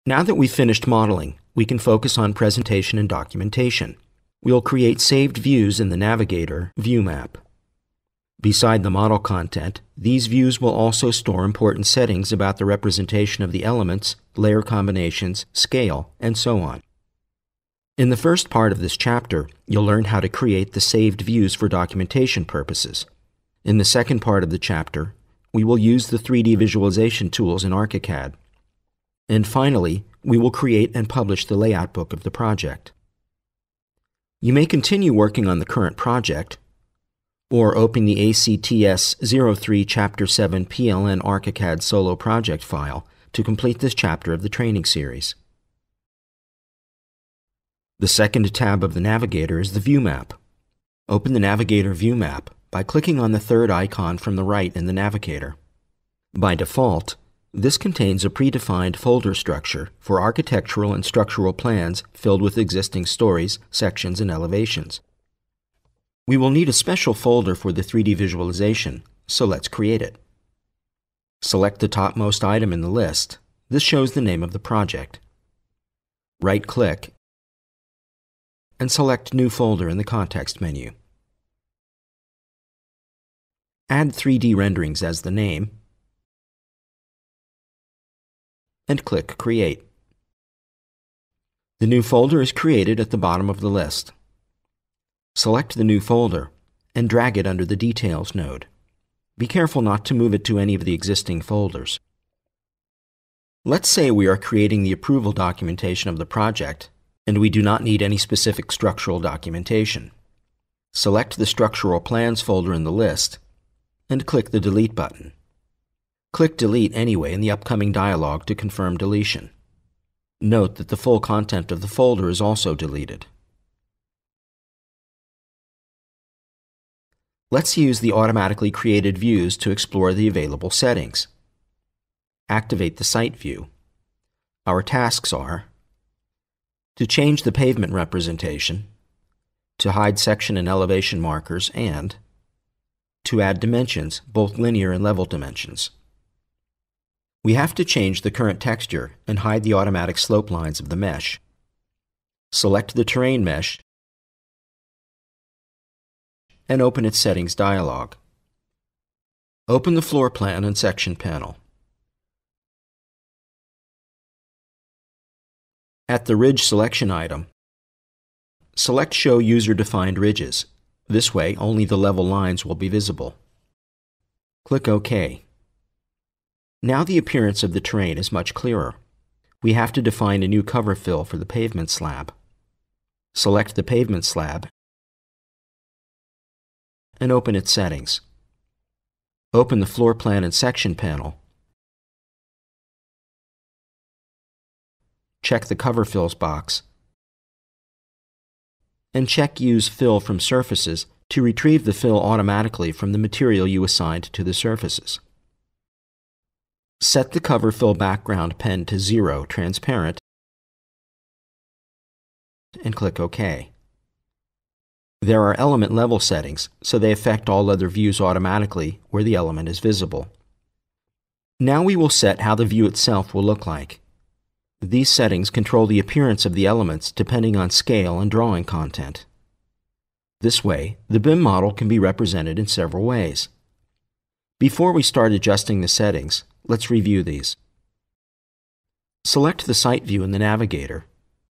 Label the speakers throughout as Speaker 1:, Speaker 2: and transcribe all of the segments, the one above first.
Speaker 1: Now that we've finished modeling, we can focus on presentation and documentation. We'll create saved views in the Navigator view map. Beside the model content, these views will also store important settings about the representation of the elements, layer combinations, scale, and so on. In the first part of this chapter, you'll learn how to create the saved views for documentation purposes. In the second part of the chapter, we will use the 3D visualization tools in ArchiCAD. And finally, we will create and publish the layout book of the project. You may continue working on the current project, or open the ACTS03 Chapter 7 PLN ArchiCAD Solo Project file to complete this chapter of the training series. The second tab of the Navigator is the View Map. Open the Navigator View Map by clicking on the third icon from the right in the Navigator. By default, this contains a predefined folder structure for architectural and structural plans filled with existing stories, sections, and elevations. We will need a special folder for the 3D visualization, so let's create it. Select the topmost item in the list. This shows the name of the project. Right-click and select New Folder in the context menu. Add 3D renderings as the name, and click Create. The new folder is created at the bottom of the list. Select the new folder and drag it under the Details node. Be careful not to move it to any of the existing folders. Let's say we are creating the approval documentation of the project, and we do not need any specific structural documentation. Select the Structural Plans folder in the list and click the Delete button. Click Delete anyway in the upcoming dialog to confirm deletion. Note that the full content of the folder is also deleted. Let's use the automatically created views to explore the available settings. Activate the Site view. Our tasks are to change the pavement representation, to hide section and elevation markers, and to add dimensions, both linear and level dimensions. We have to change the current texture and hide the automatic slope lines of the mesh. Select the terrain mesh and open its Settings dialog. Open the Floor Plan and Section panel. At the Ridge selection item, select Show User-Defined Ridges. This way, only the level lines will be visible. Click OK. Now the appearance of the terrain is much clearer. We have to define a new cover fill for the pavement slab. Select the pavement slab and open its settings. Open the Floor Plan and Section panel. Check the Cover Fills box and check Use Fill from Surfaces to retrieve the fill automatically from the material you assigned to the surfaces. Set the cover fill background pen to 0 transparent and click OK. There are element level settings, so they affect all other views automatically where the element is visible. Now we will set how the view itself will look like. These settings control the appearance of the elements depending on scale and drawing content. This way, the BIM model can be represented in several ways. Before we start adjusting the settings, let's review these. Select the Site view in the Navigator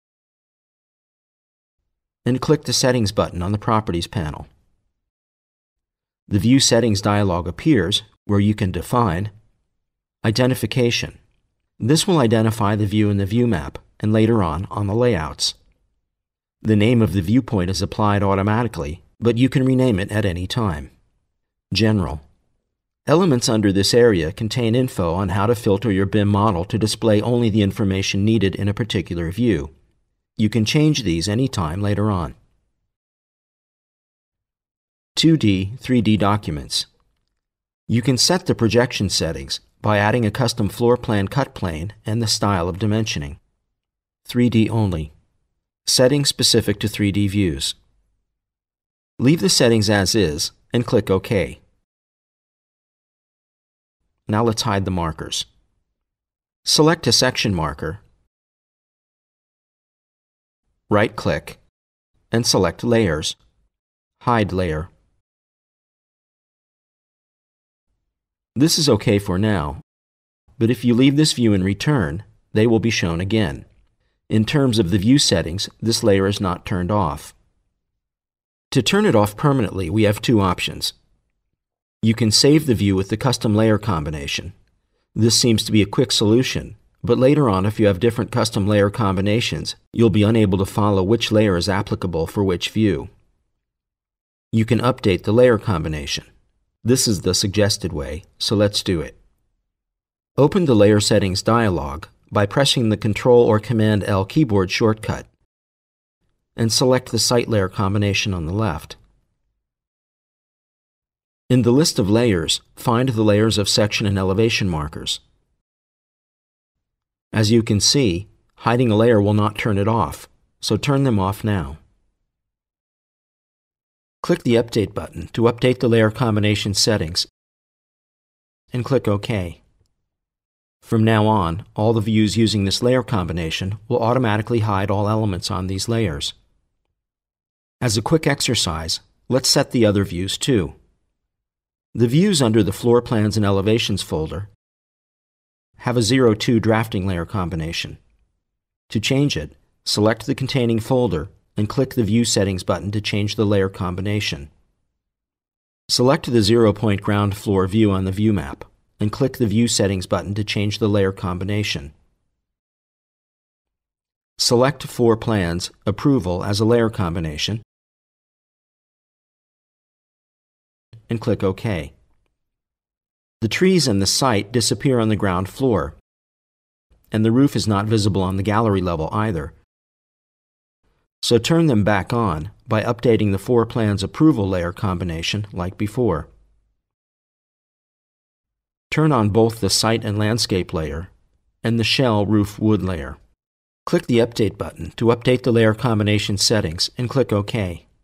Speaker 1: and click the Settings button on the Properties panel. The View Settings dialog appears where you can define Identification. This will identify the view in the view map and later on the layouts. The name of the viewpoint is applied automatically, but you can rename it at any time. General. Elements under this area contain info on how to filter your BIM model to display only the information needed in a particular view. You can change these anytime later on. 2D, 3D documents. You can set the projection settings by adding a custom floor plan cut plane and the style of dimensioning. 3D only. Settings specific to 3D views. Leave the settings as is and click OK. Now let's hide the markers. Select a section marker right-click, and select Layers. Hide layer. This is okay for now, but if you leave this view and return, they will be shown again. In terms of the view settings, this layer is not turned off. To turn it off permanently, we have two options. You can save the view with the custom layer combination. This seems to be a quick solution, but later on, if you have different custom layer combinations, you'll be unable to follow which layer is applicable for which view. You can update the layer combination. This is the suggested way, so let's do it. Open the Layer Settings dialog by pressing the Ctrl or Command L keyboard shortcut and select the Site Layer combination on the left. In the list of layers, find the layers of section and elevation markers. As you can see, hiding a layer will not turn it off, so turn them off now. Click the Update button to update the layer combination settings and click OK. From now on, all the views using this layer combination will automatically hide all elements on these layers. As a quick exercise, let's set the other views too. The views under the Floor Plans and Elevations folder have a 02 drafting layer combination. To change it, select the containing folder and click the View Settings button to change the layer combination. Select the 0-point ground floor view on the view map and click the View Settings button to change the layer combination. Select Floor Plans Approval as a layer combination and click OK. The trees and the site disappear on the ground floor, and the roof is not visible on the gallery level either. So turn them back on by updating the Floor Plans Approval layer combination like before. Turn on both the Site and Landscape layer and the Shell Roof Wood layer. Click the Update button to update the layer combination settings and click OK.